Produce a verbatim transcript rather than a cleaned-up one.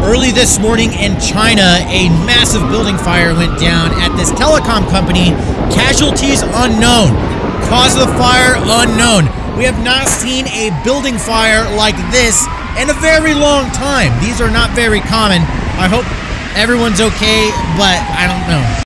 Early this morning in China, a massive building fire went down at this telecom company. Casualties unknown. Cause of the fire unknown. We have not seen a building fire like this in a very long time. These are not very common. I hope everyone's okay, but I don't know.